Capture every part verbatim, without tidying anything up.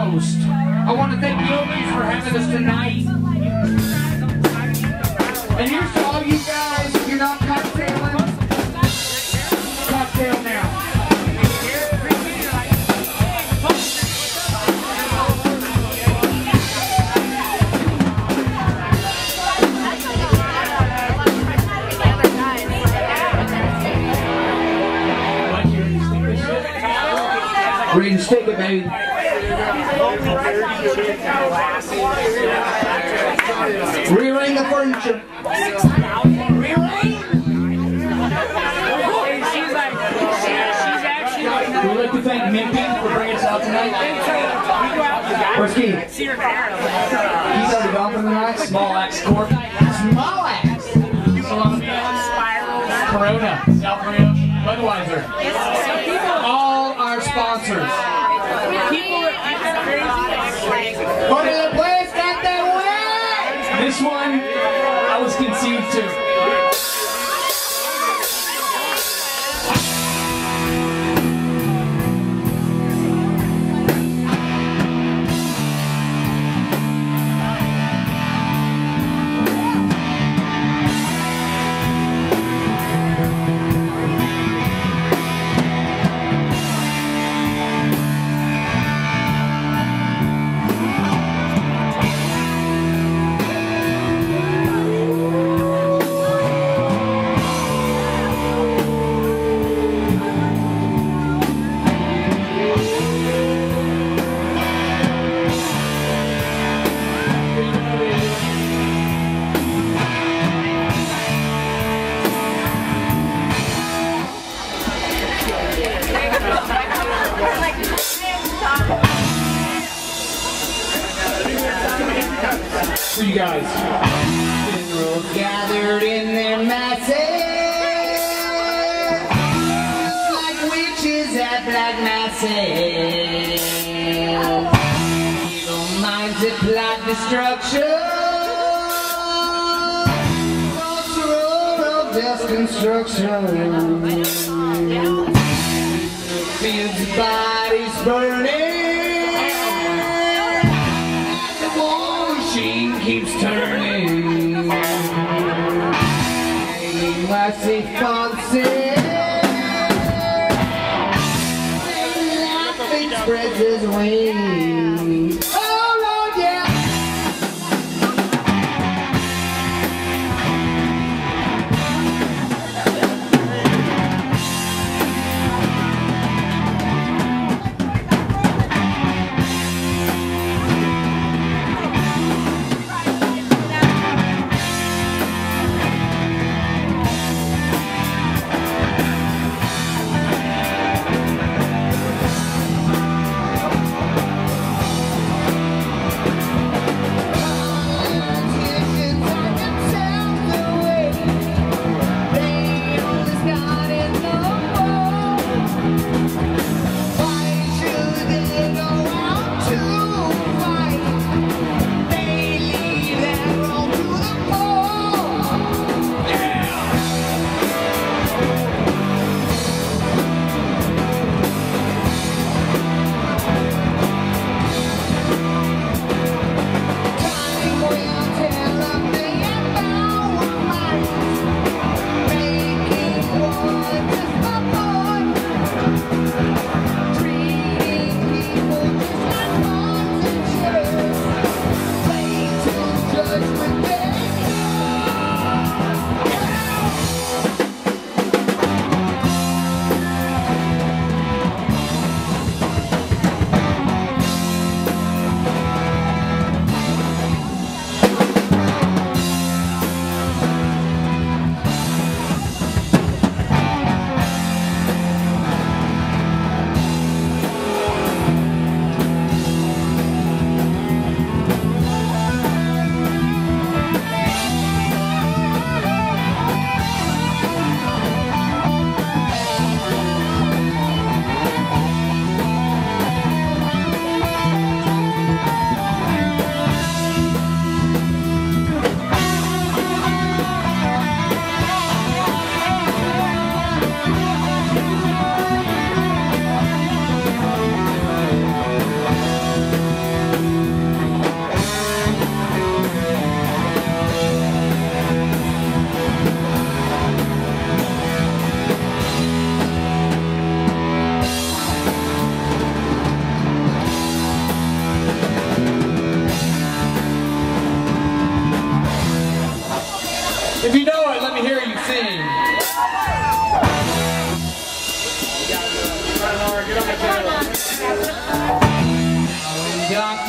Coast. I want to thank Gilman's for having us tonight. And here's to all you guys, if you're not cocktailing, cocktail now. Ready to stick it, baby. Rearrange the furniture. Rearrange. We'd like to thank Minky for bringing us out tonight. Where's Keith? He's already gone for the night. Small Axe Corp. Small Axe. Corona. South Korea. Budweiser. All our sponsors. This one, I was conceived to. For you guys. Generals gathered in their masses, like witches at black masses. Evil minds that plot destruction, across the road of death construction. Fields of bodies burning. Keeps turning, hanging like Saint Francis, laughing spreads his wings. Oh Lord, yeah.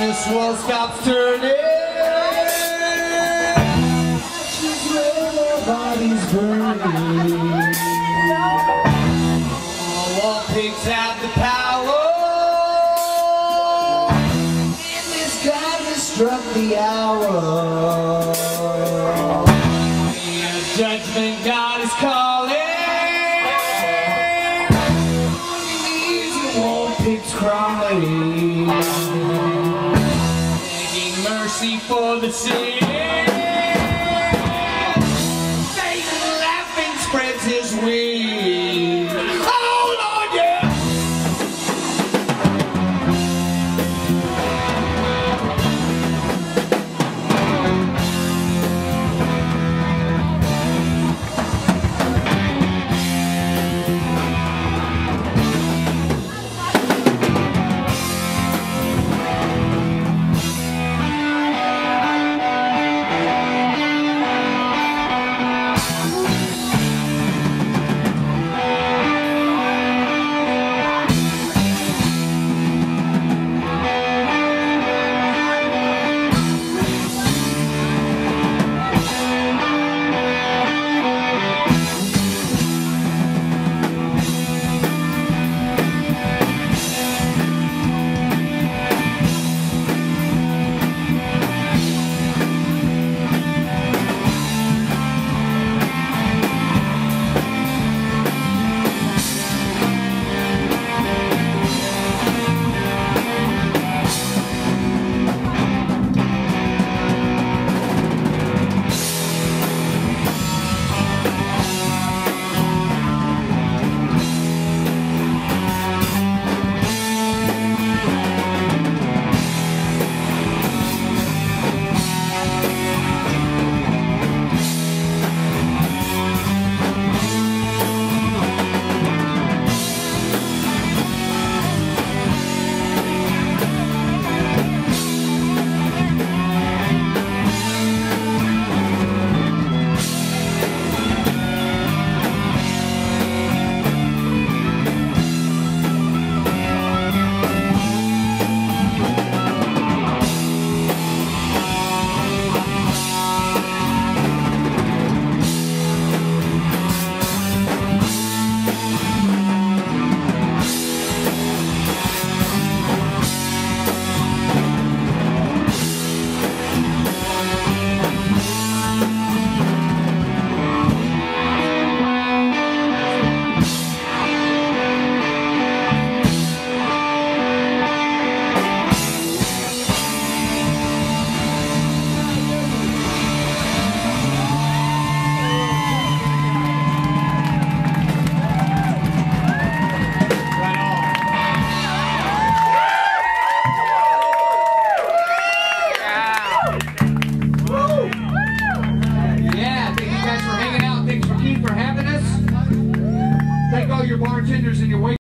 this world stops turning. Ashes where their bodies burning. All pigs have the power. And this God has struck the hour. The judgment God is calling. Pigs crying, begging mercy for the sin.